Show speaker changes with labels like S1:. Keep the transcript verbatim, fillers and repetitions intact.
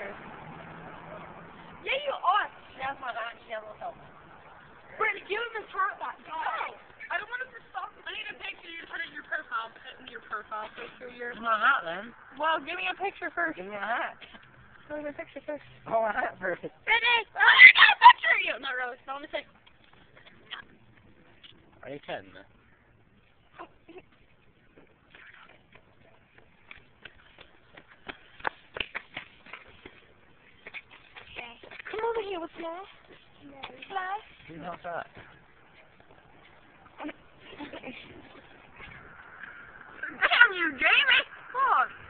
S1: picture.
S2: Yeah, you are.
S1: That's my aunt. She has a little.
S2: Brittany, give him his heart back. Go.
S3: I don't want it to stop. I need a picture you to put in your profile, in your profile picture. Your...
S1: Give me a hat then.
S3: Well, give me a picture first.
S1: Give me a hat.
S3: Give me a picture first.
S1: Oh, a hat first.
S3: Brittany, oh, I got a picture of you. Not really. No, let me see.
S1: Are you kidding me?
S3: Come over here with Fly. Fly.
S1: Who's outside?
S3: Damn you, Jamie! Come on.